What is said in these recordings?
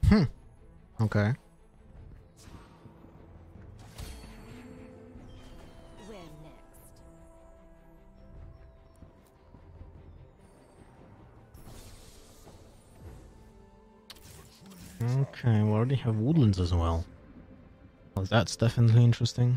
Hmm. Okay. Where next? Okay, we already have woodlands as well. Well, that's definitely interesting.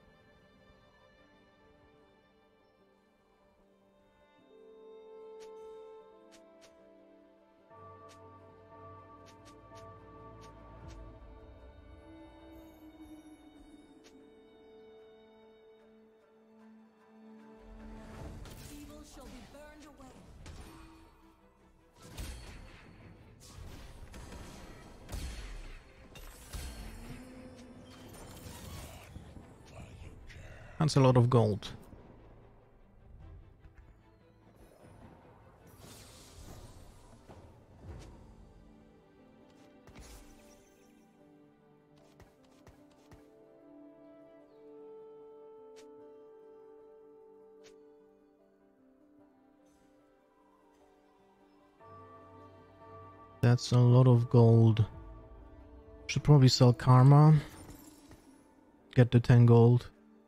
Evil shall be burned away. That's a lot of gold. That's a lot of gold. Should probably sell Karma. Get the 10 gold.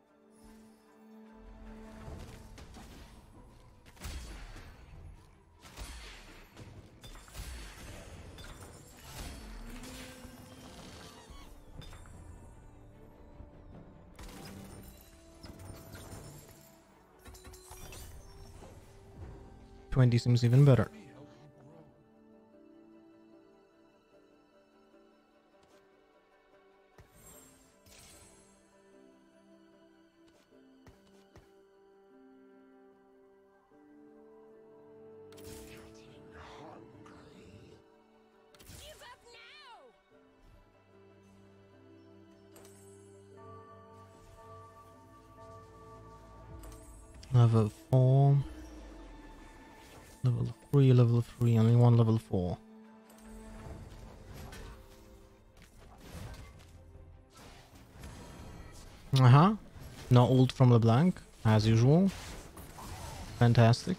$20 seems even better. Give up now! Level 4. Level 3, only one level 4. Uh-huh. No ult from LeBlanc, as usual. Fantastic.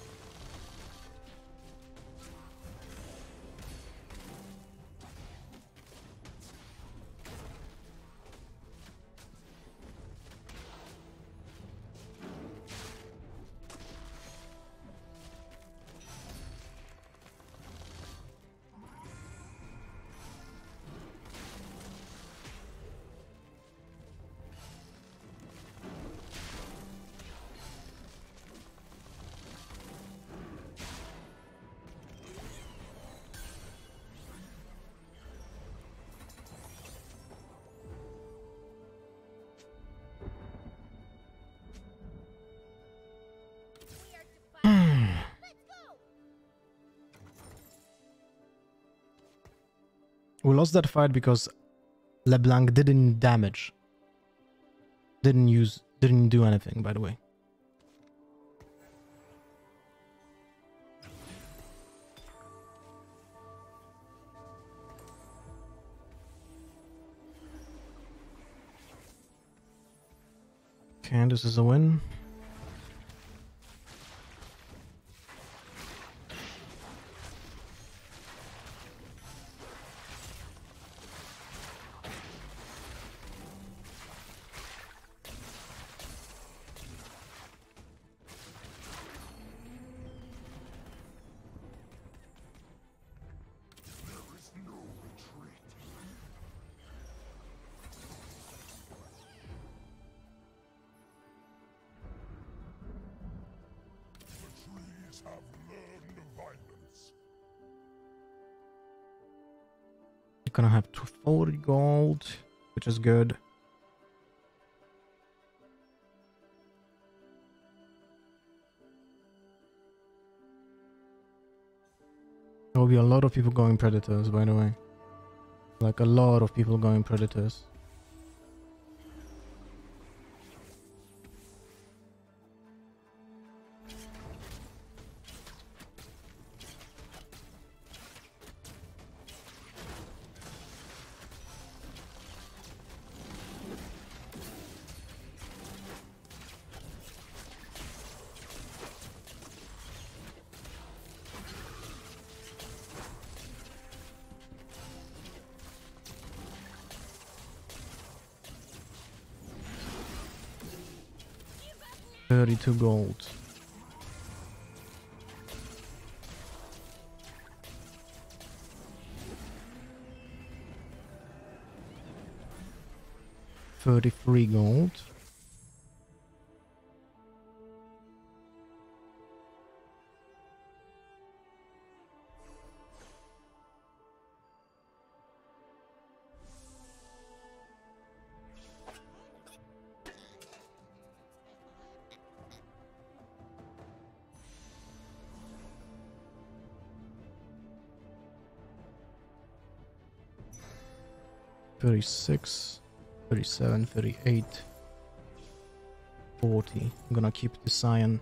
We are to fight. Let's go! We lost that fight because LeBlanc didn't damage. Didn't do anything, by the way. Okay, this is a win. Have learned violence. You're gonna have 240 gold, which is good. There will be a lot of people going Predators, by the way. Like a lot of people going Predators. 32 gold. $33 gold. $36, $37, $38, $40. I'm gonna keep the cyan.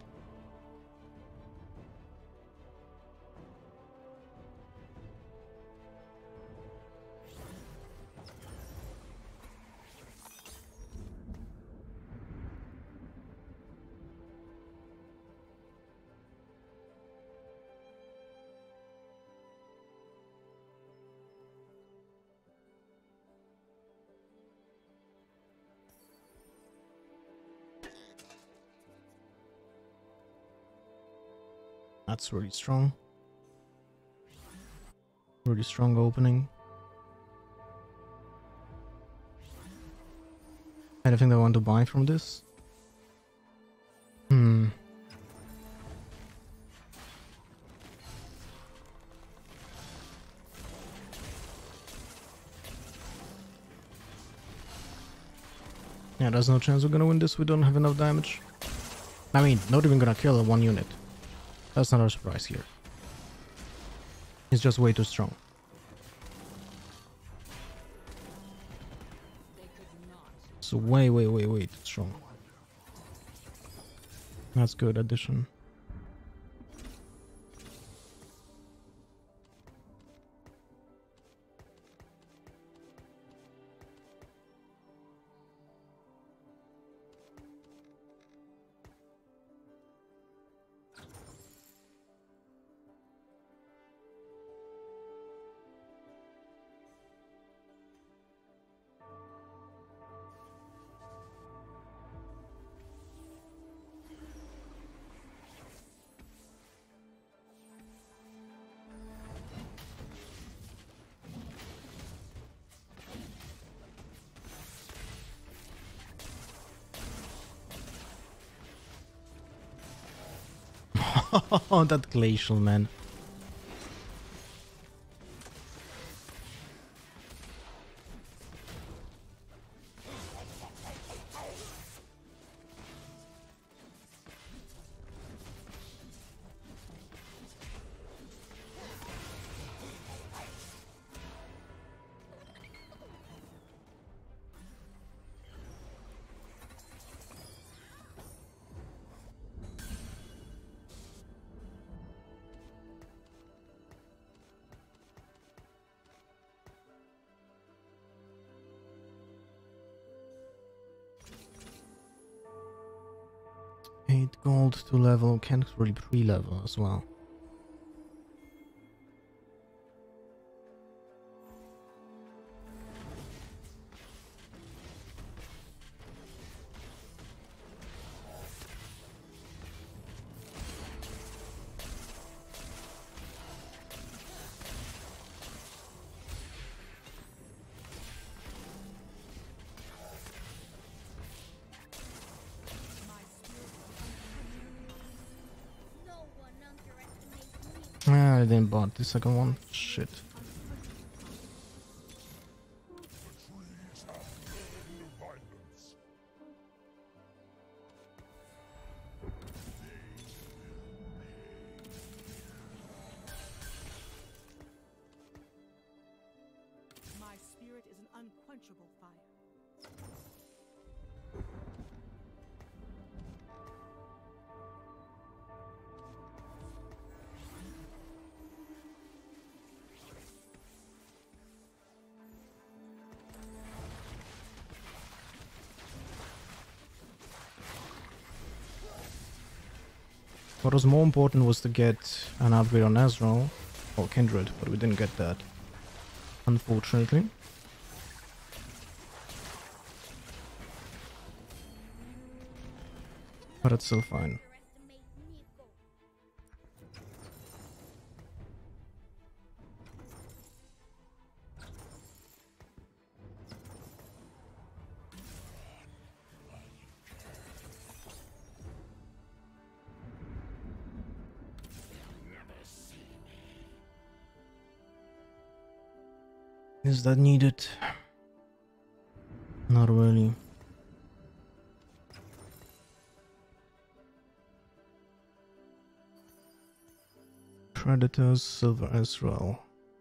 That's really strong. Really strong opening. Anything that I want to buy from this? Yeah, there's no chance we're gonna win this. We don't have enough damage. I mean, not even gonna kill one unit. That's not a surprise here. He's just way too strong. So way too strong. That's good addition. Oh, that glacial man. Gold to level, can't really pre-level as well. I didn't buy the second one. Shit. My spirit is an unquenchable fire. What was more important was to get an upgrade on Ezreal or Kindred, but we didn't get that, unfortunately. but it's still fine. Underestimate Nico. Is that needed? Not really. Predators, Silver Ezreal.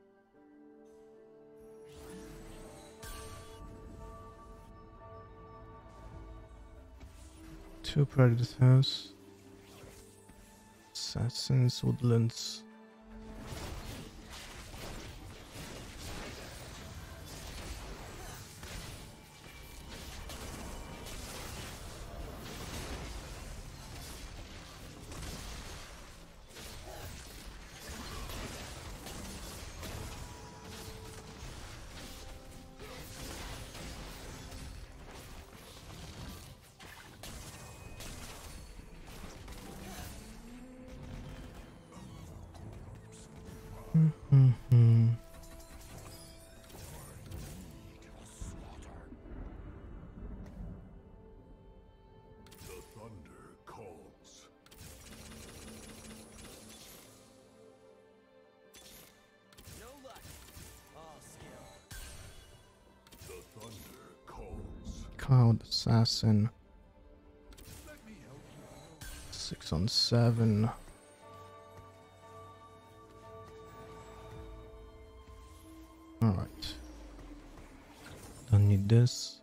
Two Predators. Assassins, Woodlands. Mm-hmm. The thunder calls. No luck. All skill. The thunder calls. Cloud Assassin. Let me help you. 6 on 7. Alright. Don't need this.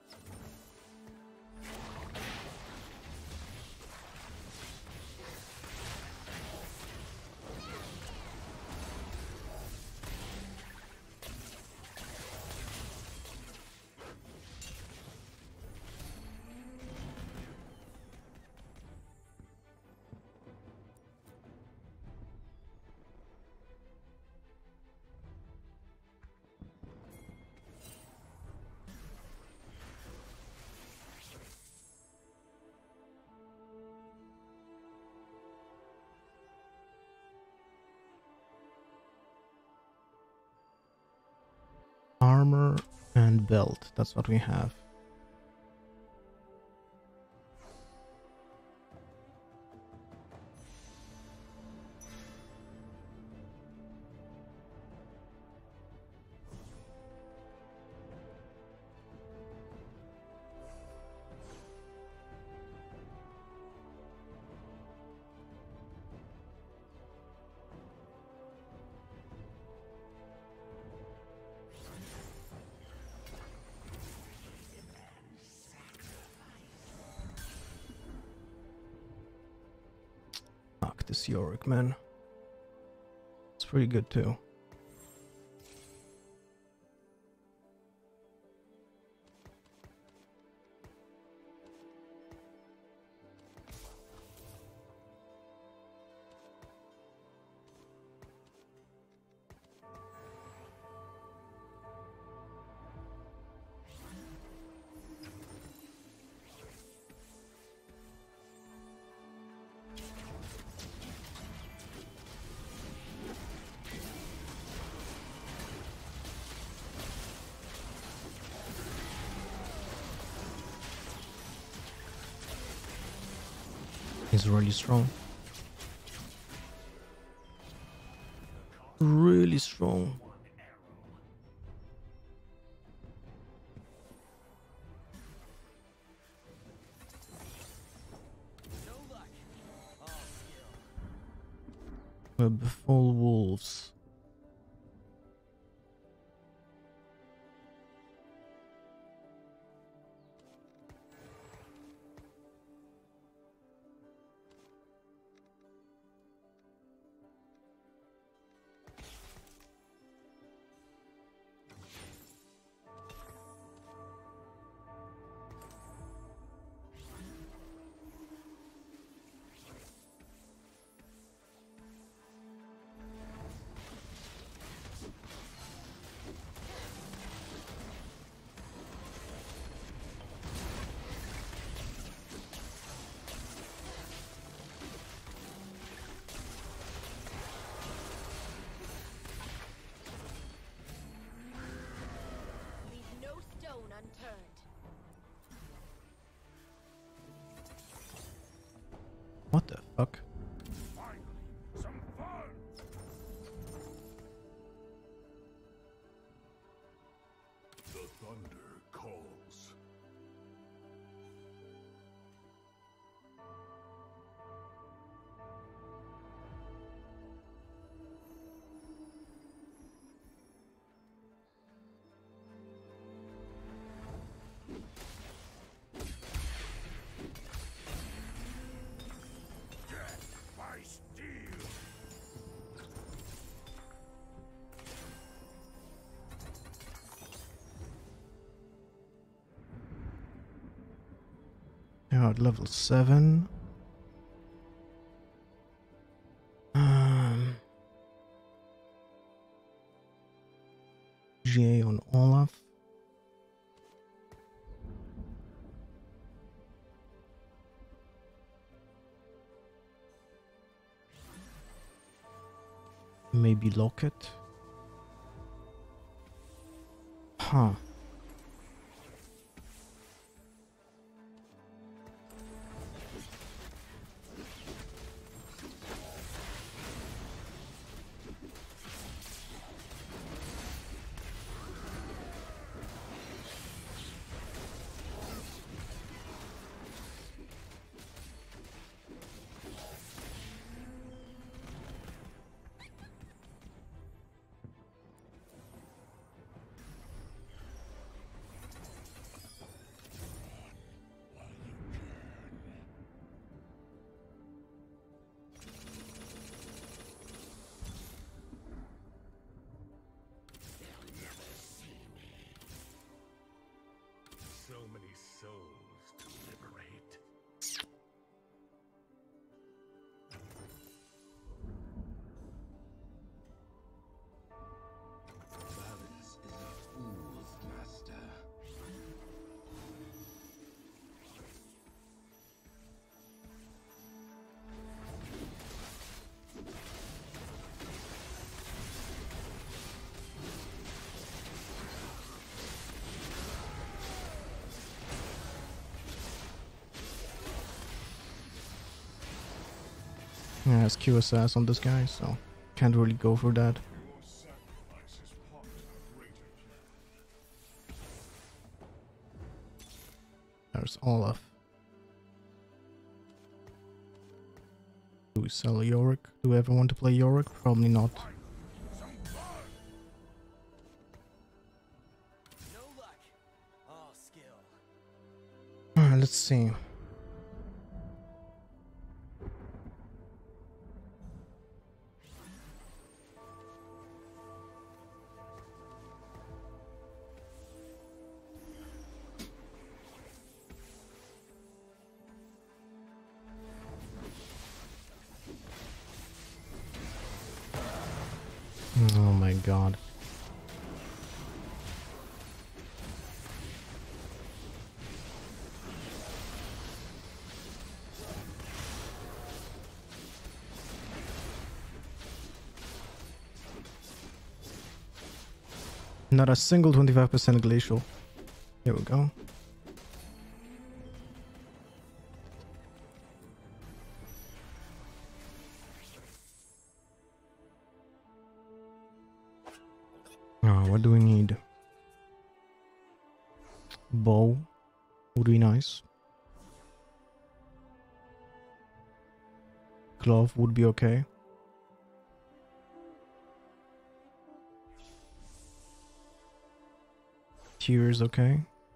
Armor and belt. That's what we have. Fuck this Yorick, man. It's pretty good too. He's really strong. Really strong. No luck. All skill. We're before wolves. fuck? Finally, some fun! The thunder calls. Death by steel. Yeah, at level 7. GA on Olaf. Maybe Locket. Huh. So many souls to liberate. Valis is a fool's master. Yeah, it's QSS on this guy, so can't really go for that. Your sacrifice is part of a greater plan. There's Olaf. Do we sell Yorick? Do we ever want to play Yorick? Probably not. Some fun! No luck. All skill. Let's see. Oh my god. Not a single 25% glacial. Here we go. What do we need? Bow would be nice. Glove would be okay. Tears okay.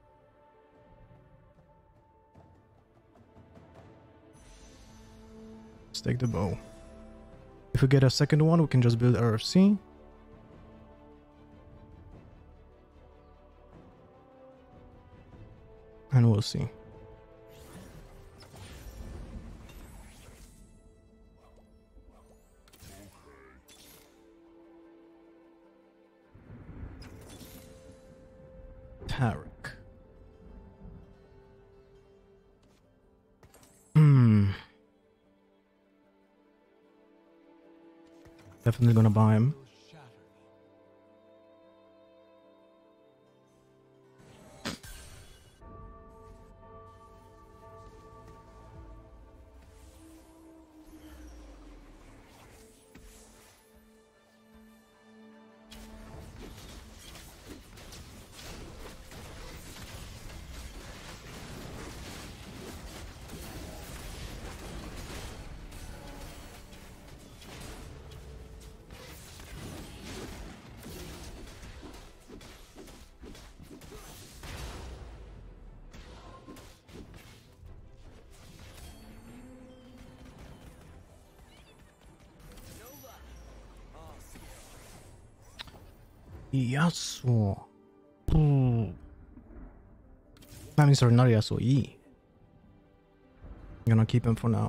Let's take the bow. If we get a second one, we can just build RFC. And we'll see. Tarek. Definitely gonna buy him. Yasuo. I mean, sorry, not Yasuo. E. I'm gonna keep him for now.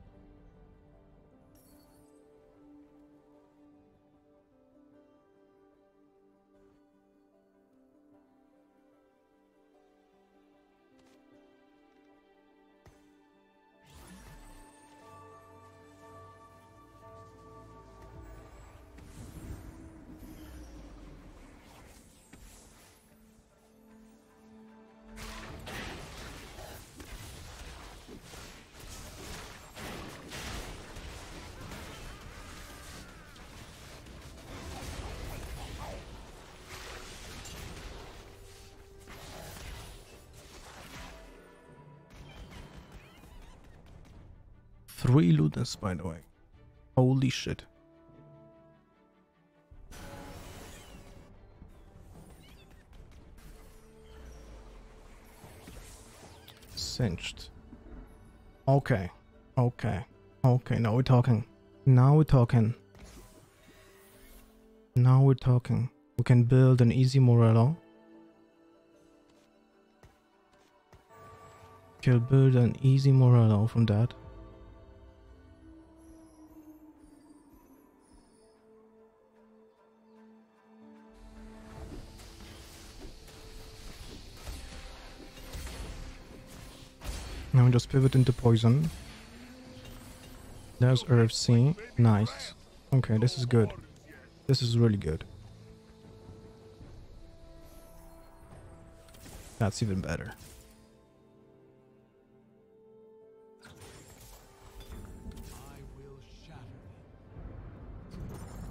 Three Ludens, by the way. Holy shit. Cinched. Okay. Okay. Okay, now we're talking. Now we're talking. Now we're talking. We can build an easy Morello. Can build an easy Morello from that. Now we just pivot into poison. There's Earth C. Nice. Okay, this is good. This is really good. That's even better. I will shatter them.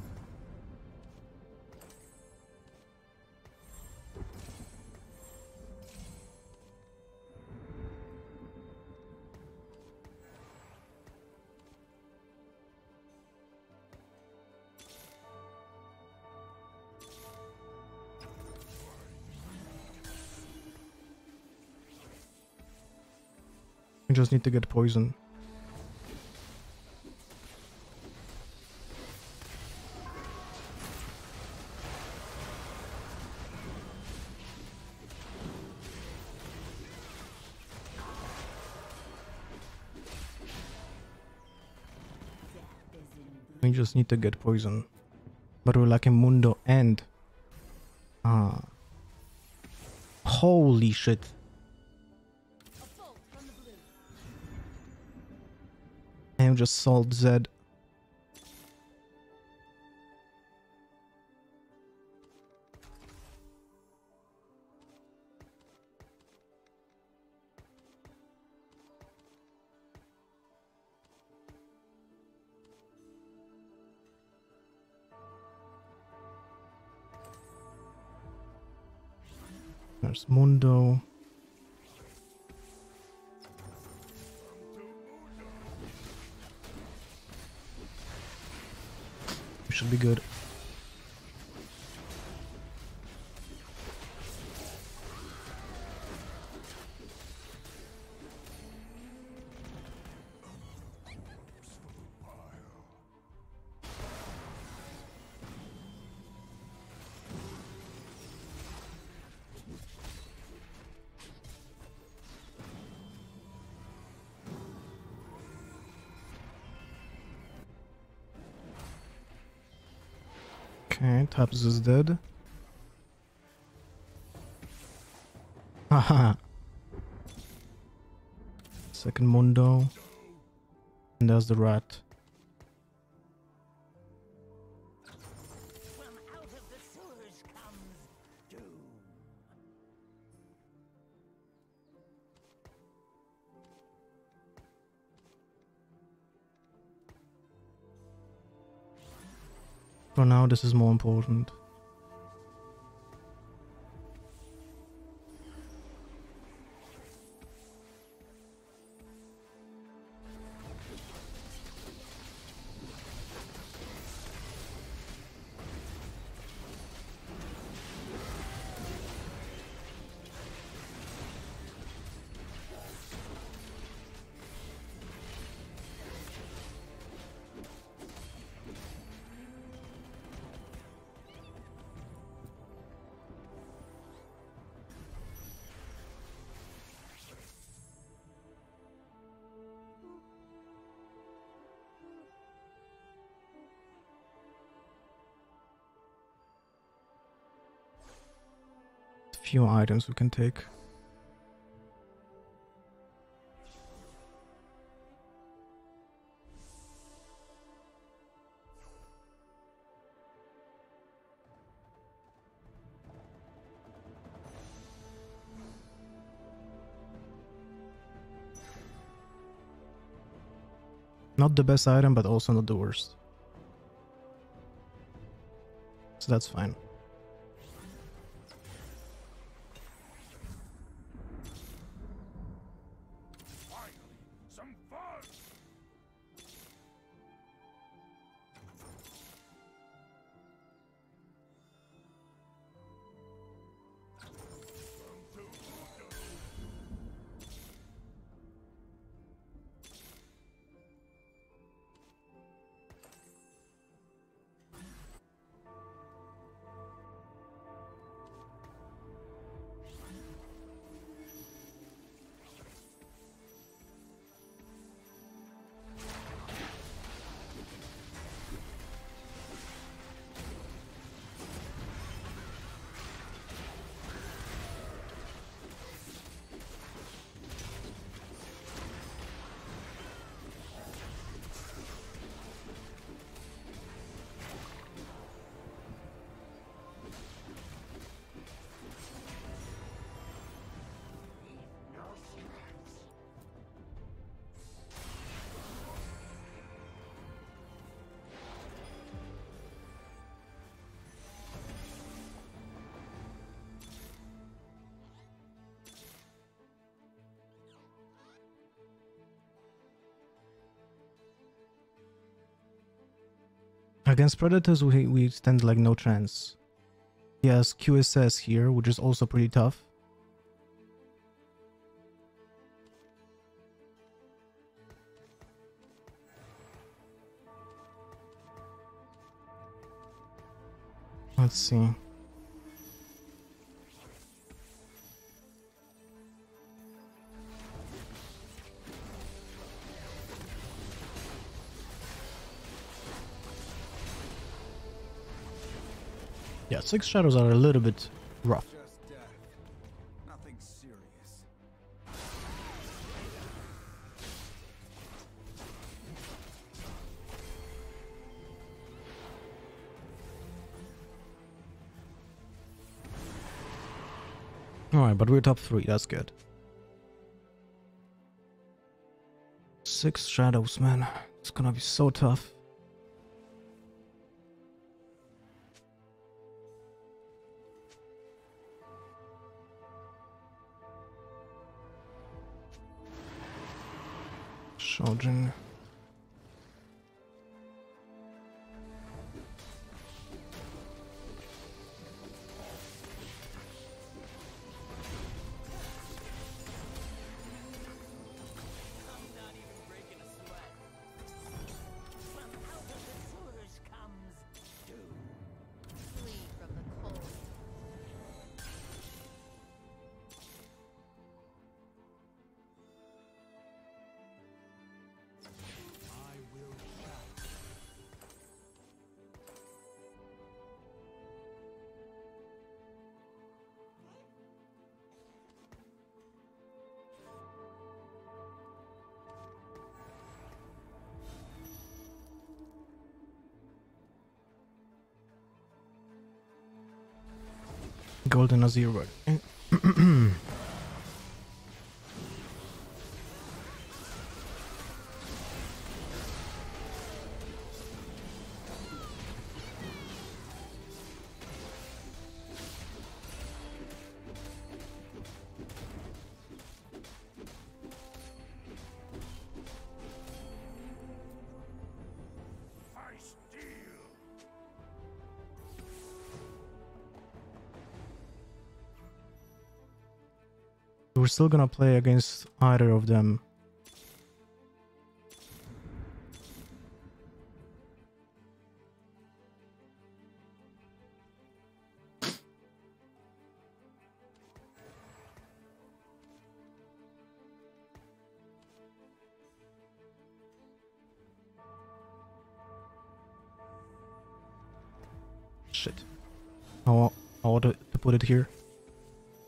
We just need to get poison. We just need to get poison. But we're lacking Mundo and... Holy shit. A bolt from the blue. And just Salt Zed. There's Mundo. We should be good. Okay, Taps is dead. Haha. Second Mundo. And there's the rat. From out of the sewers comes doom. For now, this is more important. few items we can take. Not the best item, but also not the worst. So that's fine. Finally, some fun! Against predators, we stand like no chance. He has QSS here, which is also pretty tough. Let's see. Yeah, 6 shadows are a little bit rough. Just death. Nothing serious. Alright, but we're top 3, that's good. 6 shadows, man. It's gonna be so tough. Shojin. Flee from the cold. Golden Azir word. I steal! We're still gonna play against either of them. Shit. I want to put it here.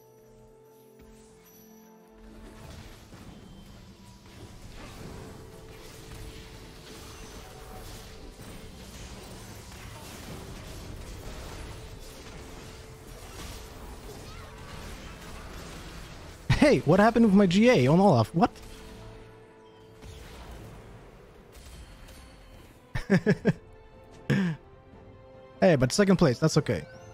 Hey, what happened with my GA on Olaf? What? Hey, but second place, that's okay.